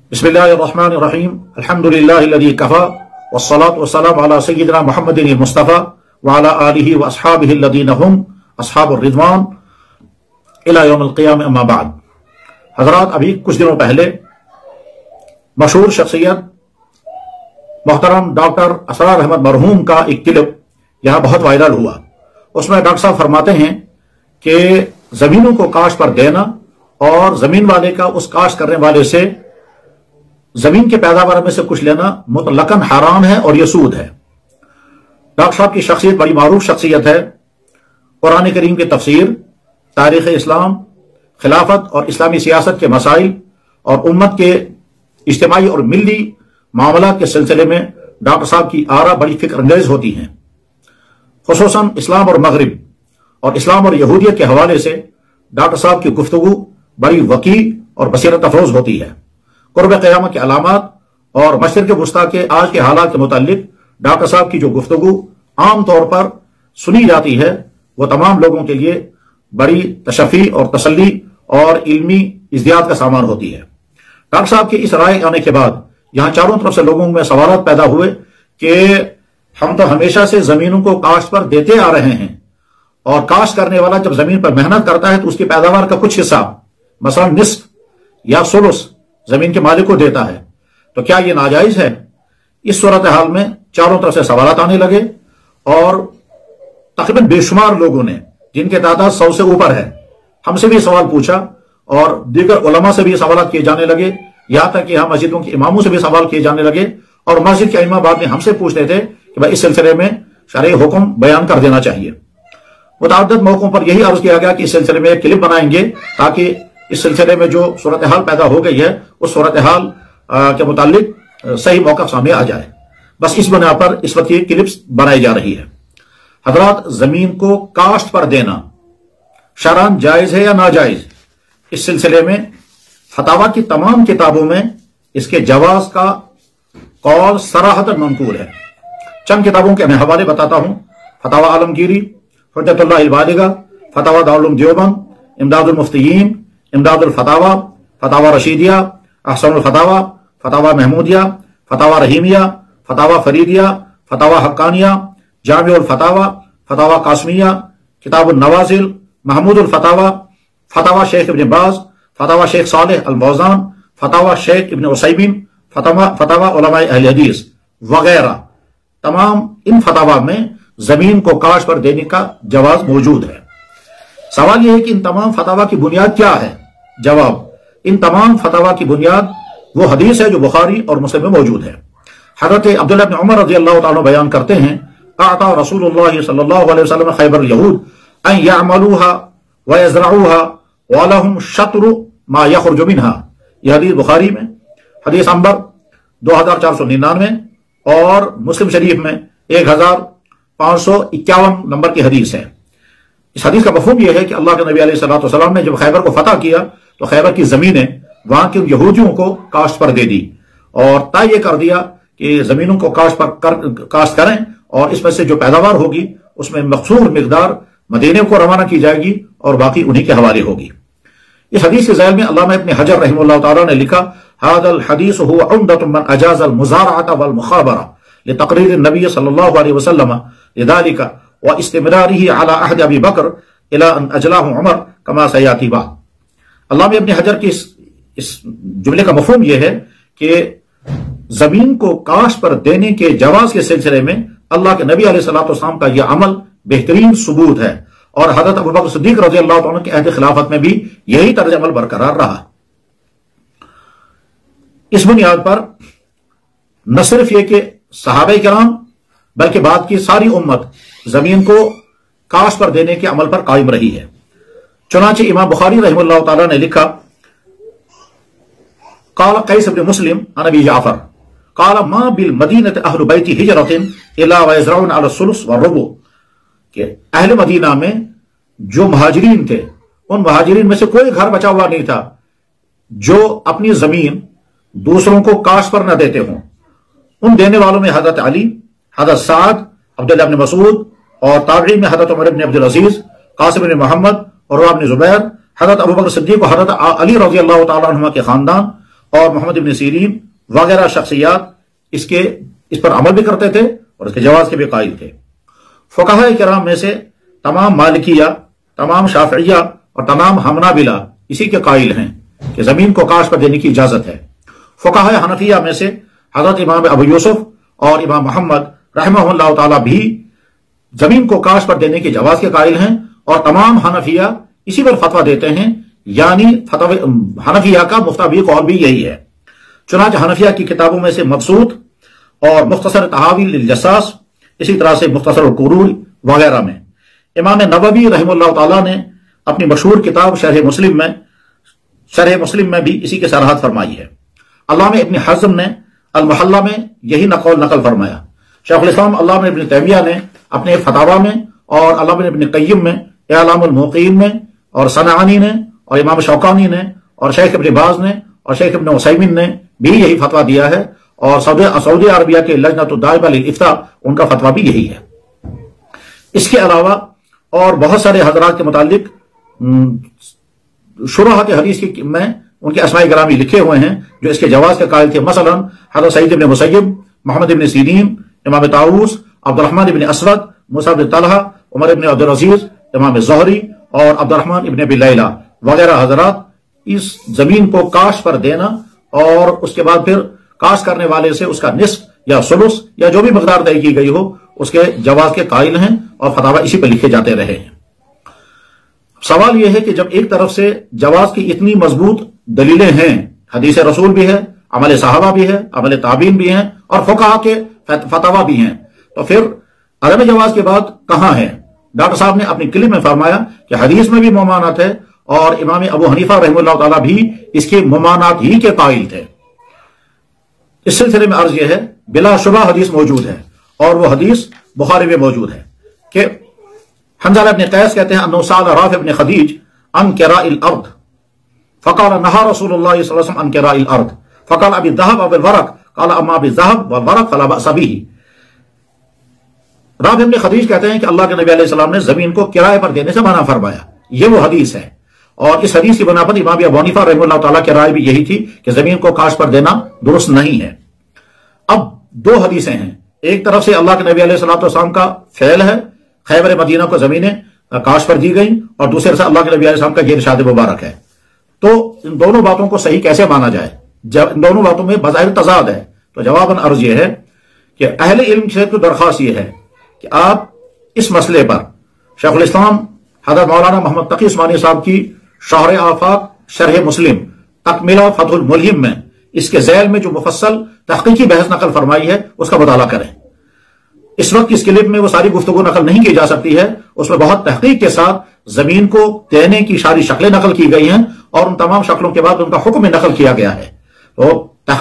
بسم اللہ الرحمن الرحیم الحمدللہ الذی کفا والصلاة والسلام علی سیدنا محمد المصطفى وعلى آلہ واصحابہ الذین هم اصحاب الرضوان الی یوم القیامہ اما بعد۔ حضرات، ابھی کچھ دنوں پہلے مشہور شخصیت محترم ڈاکٹر اسرار احمد مرحوم کا ایک کلپ یہاں بہت وائرل ہوا۔ اس میں ڈاکٹر صاحب فرماتے ہیں کہ زمینوں کو کاشت پر دینا اور زمین والے کا اس کاشت کرنے والے سے زمین کے پیداوار میں سے کچھ لینا مطلقاً حرام ہے اور یہ سود ہے۔ ڈاکٹر صاحب کی شخصیت بڑی معروف شخصیت ہے۔ قرآن کریم کی تفسیر، تاریخ اسلام، خلافت اور اسلامی سیاست کے مسائل اور امت کے اجتماعی اور ملی معاملات کے سلسلے میں ڈاکٹر صاحب کی آراء بڑی فکر انگیز ہوتی ہیں۔ خصوصاً اسلام اور مغرب اور اسلام اور یہودیت کے حوالے سے ڈاکٹر صاحب کی گفتگو بڑی وسیع اور بصیرت افروز ہوتی ہے۔ قرب قیامت کے علامات اور مشرق وسطیٰ کے آج کے حالات کے متعلق ڈاکٹر صاحب کی جو گفتگو عام طور پر سنی جاتی ہے وہ تمام لوگوں کے لیے بڑی تشفی اور تسلی اور علمی ازدیاد کا سامان ہوتی ہے۔ ڈاکٹر صاحب کی اس رائے آنے کے بعد یہاں چاروں طرف سے لوگوں میں سوالات پیدا ہوئے کہ ہم تو ہمیشہ سے زمینوں کو کاشت پر دیتے آ رہے ہیں، اور کاشت کرنے والا جب زمین پر محنت کرتا ہے تو اس کی پیداوار کا کچھ حصہ مثلا نصف یا ثلث زمین کے مالک کو دیتا ہے، تو کیا یہ ناجائز ہے؟ اس صورتحال میں چاروں طرف سے سوالات آنے لگے اور تقریباً بے شمار لوگوں نے، جن کے تعداد 100 سے اوپر ہے، ہم سے بھی سوال پوچھا اور دیگر علماء سے بھی سوالات کیے جانے لگے، یہاں تک کہ ہم مسجدوں کے اماموں سے بھی سوال کیے جانے لگے، اور مسجد کے امام بعد میں ہم سے پوچھتے تھے کہ بھائی اس سلسلے میں شرعی حکم بیان کر دینا چاہیے۔ متعدد موقعوں پر یہی عرض کیا گیا کہ اس سلسلے میں ایک کلپ بنائیں گے تاکہ اس سلسلے میں جو صورتحال پیدا ہو گئی ہے اس صورتحال کے متعلق صحیح موقع سامنے آ جائے۔ بس اس بنا پر اس وقت یہ کلپس بنائی جا رہی ہے۔ حضرات، زمین کو کاشت پر دینا شرعاً جائز ہے یا ناجائز؟ اس سلسلے میں فتاوی کی تمام کتابوں میں اس کے جواز کا قول صراحتاً منقول ہے۔ چند کتابوں کے میں حوالے بتاتا ہوں: فتاوی عالمگیری، حجت اللہ البالغہ، فتاوی دارالعلوم دیوبند، امداد المفتیین، امداد الفتاوی، فتاوی رشیدیہ، احسن الفتاوی، فتاوی محمودیہ، فتاوی رحیمیہ، فتاوی فریدیہ، فتاوی حقانیہ، جامع الفتاوی، فتاوی قاسمیہ، کتاب النوازل، محمود الفتاوی، فتاوی شیخ ابن باز، فتاوی شیخ صالح الموزان، فتاوی شیخ ابن عثیمین، فتاوی علماء اہل حدیث وغیرہ، تمام ان فتاوی میں زمین کو کاشت پر دینے کا جواز موجود ہے۔ سوال یہ ہے کہ ان تمام فتاوی کی بنیاد کیا ہے؟ جواب: ان تمام فتاوی کی بنیاد وہ حدیث ہے جو بخاری اور مسلم میں موجود ہے۔ حضرت عبداللہ بن عمر رضی اللہ تعالیٰ بیان کرتے ہیں: اعطى رسول اللہ صلی اللہ علیہ وسلم خیبر الیہود ان یعملوها ویزرعوها ولہم شطر ما یخرج منها۔ یہ حدیث بخاری میں حدیث نمبر 2499 اور مسلم شریف میں 1551 نمبر کی حدیث ہے۔ اس حدیث کا مفہوم یہ ہے کہ اللہ کے نبی علیہ الصلوۃ والسلام نے جب خیبر کو فتح کیا تو خیبر کی زمینیں وہاں کے یہودیوں کو کاشت پر دے دی، اور طے یہ کر دیا کہ زمینوں کو کاشت کریں اور اس میں سے جو پیداوار ہوگی اس میں مخصوص مقدار مدینے کو روانہ کی جائے گی اور باقی انہی کے حوالے ہوگی۔ اس حدیث کے ذیل میں علامہ ابن حجر رحمہ اللہ تعالیٰ نے لکھا: هذا الحديث هو عمدة من اجاز المزارعة والمخابرة لتقرير النبي صلی اللہ علیہ وسلم لذلك واستمراره على عهد ابی بکر الى ان اجلاه عمر كما سياتي بعد۔ علامہ ابن حجر کی اس جملے کا مفہوم یہ ہے کہ زمین کو کاشت پر دینے کے جواز کے سلسلے میں اللہ کے نبی علیہ الصلوۃ والسلام کا یہ عمل بہترین ثبوت ہے، اور حضرت ابوبکر صدیق رضی اللہ عنہ کے عہد خلافت میں بھی یہی طرز عمل برقرار رہا۔ اس بنیاد پر نہ صرف یہ کہ صحابہ کرام بلکہ بعد کی ساری امت زمین کو کاشت پر دینے کے عمل پر قائم رہی ہے۔ چنانچہ امام بخاری رحمہ اللہ تعالیٰ نے لکھا: قال قیس بن مسلم عن ابی جعفر قال ما بالمدینة اہل بیت ہجرت الا ویزرعون علی الثلث والربع، کہ اہل مدینہ میں جو مہاجرین تھے ان مہاجرین میں سے کوئی گھر بچا ہوا نہیں تھا جو اپنی زمین دوسروں کو کاشت پر نہ دیتے ہوں۔ ان دینے والوں میں حضرت علی، حضرت سعد، عبداللہ بن مسعود، اور تابعی میں حضرت عمر بن عبدالعزیز، قاسم بن محمد، عروہ بن زبیر، حضرت ابوبکر صدیق اور حضرت علی رضی اللہ تعالیٰ عنہ کے خاندان، اور محمد ابن سیرین وغیرہ شخصیات اس پر عمل بھی کرتے تھے اور اس کے جواز کے بھی قائل تھے۔ فقہاء کرام میں سے تمام مالکیہ، تمام شافعیہ اور تمام حنابلہ اسی کے قائل ہیں کہ زمین کو کاشت پر دینے کی اجازت ہے۔ فقہاء حنفیہ میں سے حضرت امام ابو یوسف اور امام محمد رحمہ اللہ تعالی بھی زمین کو کاشت پر دینے کے جواز کے قائل ہیں، اور تمام حنفیہ اسی پر فتویٰ دیتے ہیں، یعنی حنفیہ کا مفتابی قول بھی یہی ہے۔ چنانچہ حنفیہ کی کتابوں میں سے مبسوط اور مختصر تحاوی للجساس، اسی طرح سے مختصر القرول وغیرہ میں امام نووی رحمہ اللہ تعالیٰ نے اپنی مشہور کتاب شرح مسلم میں بھی اسی کی صراحت فرمائی ہے۔ علامہ ابن حزم نے المحلہ میں یہی نقل فرمایا۔ شیخ الاسلام علامہ ابن تیمیہ نے اپنے فتاوی میں، اور علامہ ابن قیم میں اعلام الموقعین میں، اور صنعانی نے، اور امام شوکانی نے، اور شیخ ابن باز نے، اور شیخ ابن عثیمین نے بھی یہی فتویٰ دیا ہے، اور سعودی عربیہ کے لجنۃ الدائمہ للافتاء ان کا فتویٰ بھی یہی ہے۔ اس کے علاوہ اور بہت سارے حضرات کے متعلق شروحات حدیث میں ان کے اسماء گرامی لکھے ہوئے ہیں جو اس کے جواز کے قائل تھے۔ مثلا حضرت سعید بن مسیب، محمد بن سیرین، امام طاؤوس، عبد الرحمن بن اسود، موسیٰ بن طلحہ، عمر بن عبد العزیز، امام زہری اور عبد الرحمن ابن ابی لیلہ وغیرہ حضرات اس زمین کو کاشت پر دینا اور اس کے بعد پھر کاشت کرنے والے سے اس کا نصف یا ثلث یا جو بھی مقدار طے کی گئی ہو اس کے جواز کے قائل ہیں، اور فتاوی اسی پہ لکھے جاتے رہے ہیں۔ سوال یہ ہے کہ جب ایک طرف سے جواز کی اتنی مضبوط دلیلیں ہیں، حدیث رسول بھی ہے، عمل صحابہ بھی ہے، عمل تابعین بھی ہیں، اور فقہاء کے فتاوی بھی ہیں، تو پھر عدم جواز کے بعد کہاں ہے؟ ڈاکٹر صاحب نے اپنی کلپ میں فرمایا کہ حدیث میں بھی ممانعت ہے، اور امام ابو حنیفہ رحمہ اللہ تعالیٰ بھی اس کی ممانعت ہی کے قائل تھے۔ اس سلسلے میں عرض یہ ہے، بلا شبہ حدیث موجود ہے، اور وہ حدیث بخاری میں موجود ہے کہ حنظلہ ابن قیس کہتے ہیں انه سأل رافع بن خدیج عن کراء الارض فقال نهى رسول الله صلی اللہ علیہ وسلم عن کراء الارض فقال ابي الذهب او الورق قال اما بالذهب والورق فلا بأس به۔ رافع بن خدیج کہتے ہیں کہ اللہ کے نبی علیہ السلام نے زمین کو کرائے پر دینے سے منع فرمایا، یہ وہ حدیث ہے، اور اس حدیث کی بنا پر امام ابو حنیفہ رحمہ اللہ تعالیٰ کی رائے بھی یہی تھی کہ زمین کو کاشت پر دینا درست نہیں ہے۔ اب دو حدیثیں ہیں، ایک طرف سے اللہ کے نبی علیہ السلام کا فعل ہے، خیبر مدینہ کو زمینیں کاشت پر دی گئیں، اور دوسرے سے اللہ کے نبی علیہ السلام کا یہ ارشاد مبارک ہے۔ تو ان دونوں باتوں کو صحیح کیسے مانا جائے؟ جب ان دونوں باتوں میں بظاہر تضاد ہے، تو جواباً عرض یہ ہے کہ اہل علم سے تو درخواست یہ ہے کہ آپ اس مسئلے پر شیخ الاسلام حضرت مولانا محمد تقی عثمانی صاحب کی شہر آفاق شرح مسلم تکملہ فتح الملہم میں اس کے ذیل میں جو مفصل تحقیقی بحث نقل فرمائی ہے اس کا مطالعہ کریں۔ اس وقت اس کلپ میں وہ ساری گفتگو نقل نہیں کی جا سکتی ہے، اس میں بہت تحقیق کے ساتھ زمین کو دینے کی ساری شکلیں نقل کی گئی ہیں، اور ان تمام شکلوں کے بعد ان کا حکم نقل کیا گیا ہے۔ تو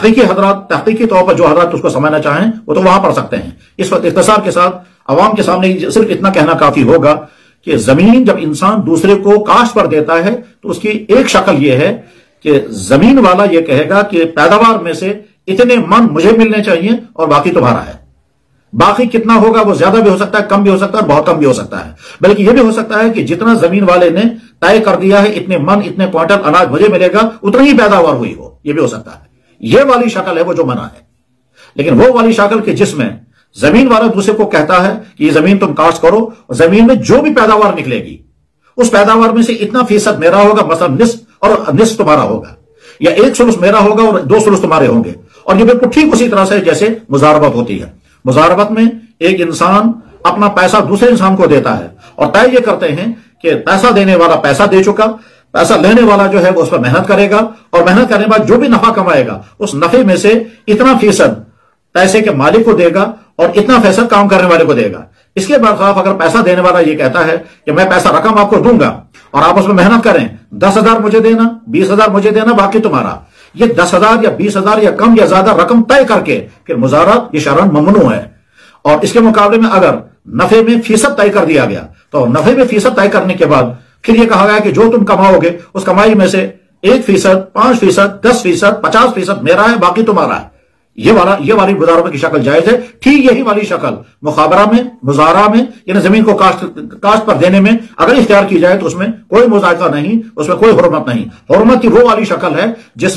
تحقیقی طور پر جو حضرات اس کو سمجھنا چاہیں وہ تو وہاں پڑھ سکتے ہیں۔ اس وقت اختصار کے ساتھ عوام کے سامنے صرف اتنا کہنا کافی ہوگا کہ زمین جب انسان دوسرے کو کاشت پر دیتا ہے تو اس کی ایک شکل یہ ہے کہ زمین والا یہ کہے گا کہ پیداوار میں سے اتنے من مجھے ملنے چاہیے اور باقی تمہارا ہے۔ باقی کتنا ہوگا وہ زیادہ بھی ہو سکتا ہے، کم بھی ہو سکتا ہے، اور بہت کم بھی ہو سکتا ہے، بلکہ یہ بھی ہو سکتا ہے کہ جتنا زمین والے نے طے کر دیا ہے اتنے من اتنے کوئنٹل اناج مجھے ملے گا اتنی ہی پیداوار ہوئی ہو، یہ بھی ہو سکتا ہے۔ یہ والی شکل ہے وہ جو منع ہے، لیکن وہ والی شکل کہ جس میں زمین والا دوسرے کو کہتا ہے کہ یہ زمین تم کاشت کرو، اور زمین میں جو بھی پیداوار نکلے گی اس پیداوار میں سے اتنا فیصد میرا ہوگا، مثلا نصف اور نصف تمہارا ہوگا، یا 1 ثلث میرا ہوگا اور 2 ثلث تمہارے ہوں گے۔ اور یہ بالکل ٹھیک اسی طرح سے جیسے مزاربت ہوتی ہے۔ مزاربت میں ایک انسان اپنا پیسہ دوسرے انسان کو دیتا ہے، اور طے یہ کرتے ہیں کہ پیسہ دینے والا پیسہ دے چکا، پیسہ لینے والا جو ہے وہ اس پر محنت کرے گا، اور محنت کرنے کے بعد جو بھی نفع کمائے گا اس نفع میں سے اتنا فیصد پیسے کے مالک کو دے گا اور اتنا فیصد کام کرنے والے کو دے گا۔ اس کے برخلاف اگر پیسہ دینے والا یہ کہتا ہے کہ میں پیسہ رقم آپ کو دوں گا اور آپ اس میں محنت کریں، 10,000 مجھے دینا، 20,000 مجھے دینا، باقی تمہارا، یہ 10,000 یا 20,000 یا کم یا زیادہ رقم طے کر کے پھر مزارات یہ شرعاً ممنوع ہے۔ اور اس کے مقابلے میں اگر نفع میں فیصد طے کر دیا گیا تو نفع میں فیصد طے کرنے کے بعد پھر یہ کہا گیا کہ جو تم کماؤ گے اس کمائی میں سے 1%، 5%، 10%، 50% میرا ہے، باقی تمہارا ہے۔ یہ والی مزاربت کی شکل جائز ہے۔ ٹھیک یہی والی شکل مخابرہ میں، مزارہ میں، یعنی زمین کو کاشت پر دینے میں اگر اختیار کی جائے تو اس میں کوئی مذائقہ نہیں، اس میں کوئی حرمت نہیں۔ حرمت کی وہ والی شکل ہے جس میں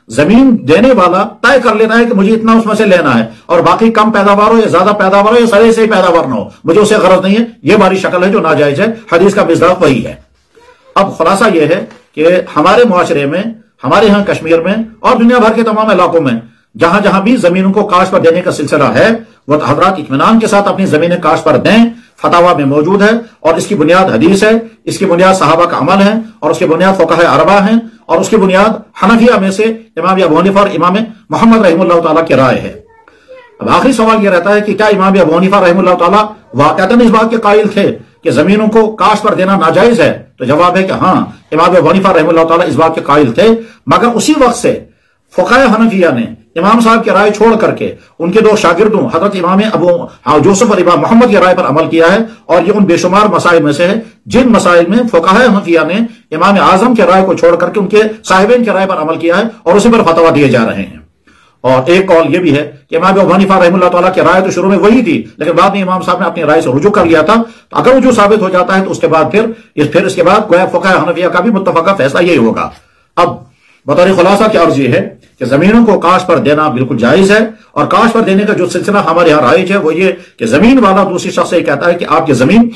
زمین دینے والا طے کر لینا ہے کہ مجھے اتنا اس میں سے لینا ہے، اور باقی کم پیداوار ہو یا زیادہ پیداوار ہو یا سرے سے ہی پیداوار نہ ہو، مجھے اسے غرض نہیں ہے، یہ ہماری شکل ہے جو ناجائز ہے، حدیث کا مصداق وہی ہے۔ اب خلاصہ یہ ہے کہ ہمارے معاشرے میں، ہمارے ہاں کشمیر میں اور دنیا بھر کے تمام علاقوں میں جہاں جہاں بھی زمینوں کو کاشت پر دینے کا سلسلہ ہے، وہ حضرات اطمینان کے ساتھ اپنی زمینیں کاشت پر دیں، فتاوی میں موجود ہے، اور اس کی بنیاد حدیث ہے، اس کی بنیاد صحابہ کا عمل ہے، اور اس کی بنیاد فقہاء اربعہ ہیں، اور اس کی بنیاد حنفیہ میں سے امام ابو حنیفہ اور امام محمد رحمہ اللہ تعالیٰ کی رائے ہے۔ اب آخری سوال یہ رہتا ہے کہ کیا امام ابو حنیفہ رحمہ اللہ تعالیٰ واقعتاً اس بات کے قائل تھے کہ زمینوں کو کاشت پر دینا ناجائز ہے؟ تو جواب ہے کہ ہاں، امام ابو حنیفہ رحمہ اللہ تعالیٰ اس بات کے قائل تھے، مگر اسی وقت سے فقہاء حنفیہ نے امام صاحب کی رائے چھوڑ کر کے ان کے دو شاگردوں حضرت امام ابو یوسف اور امام محمد کی رائے پر عمل کیا ہے، اور یہ ان بے شمار مسائل میں سے ہے جن مسائل میں فقہاء حنفیہ نے امام اعظم کی رائے کو چھوڑ کر کے ان کے صاحبین کی رائے پر عمل کیا ہے، اور اسی پر فتویٰ دیے جا رہے ہیں۔ اور ایک قول یہ بھی ہے کہ امام ابو حنیفہ رحمہ اللہ تعالیٰ کی رائے تو شروع میں وہی تھی، لیکن بعد میں امام صاحب نے اپنی رائے سے رجوع کر لیا تھا، تو اگر رجوع ثابت ہو جاتا ہے تو اس کے بعد پھر اس کے بعد گویا فقہاء حنفیہ کا بھی متفقہ فیصلہ یہی ہوگا۔ اب بطور خلاصہ کی عرض یہ ہے کہ زمینوں کو کاشت پر دینا بالکل جائز ہے، اور کاشت پر دینے کا جو سلسلہ ہمارے یہاں رائج ہے وہ یہ کہ زمین والا دوسری شخص سے کہتا ہے کہ آپ کی زمین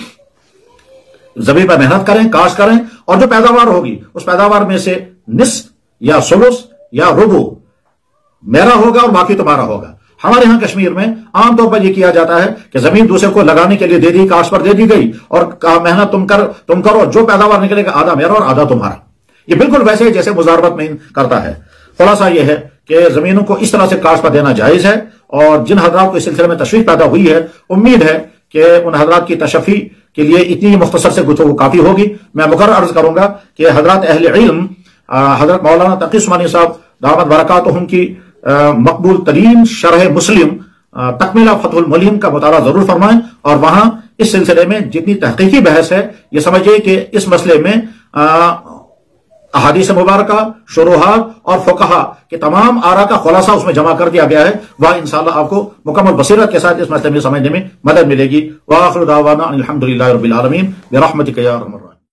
پر محنت کریں، کاشت کریں، اور جو پیداوار ہوگی اس پیداوار میں سے نصف یا ثلث یا ربع میرا ہوگا اور باقی تمہارا ہوگا۔ ہمارے ہاں کشمیر میں عام طور پر یہ کیا جاتا ہے کہ زمین دوسرے کو لگانے کے لیے دے دی، کاشت پر دے دی گئی، اور محنت تم کرو، جو پیداوار نکلے گا آدھا میرا اور آدھا تمہارا۔ یہ بالکل ویسے ہی جیسے مزاربت میں کرتا ہے۔ خلاصہ یہ ہے کہ زمینوں کو اس طرح سے کاشت پر دینا جائز ہے، اور جن حضرات کو اس سلسلے میں تشویش پیدا ہوئی ہے، امید ہے کہ ان حضرات کی تشفی کے لیے اتنی مختصر سے گفتگو کافی ہوگی۔ میں مقرر عرض کروں گا کہ حضرات اہل علم، حضرت مولانا تقی عثمانی صاحب دامت برکاتہم کی مقبول ترین شرح مسلم تکملہ فتح الملیم کا مطالعہ ضرور فرمائیں، اور وہاں اس سلسلے میں جتنی تحقیقی بحث ہے، یہ سمجھے کہ اس مسئلے میں احادیث مبارکہ، شروحات اور فقہاء کے تمام آراء کا خلاصہ اس میں جمع کر دیا گیا ہے، وہ انشاءاللہ آپ کو مکمل بصیرت کے ساتھ اس مسئلے میں سمجھنے میں مدد ملے گی۔ وآخر دعوانا ان الحمدللہ رب العالمین برحمتک یا ارحم الراحمین۔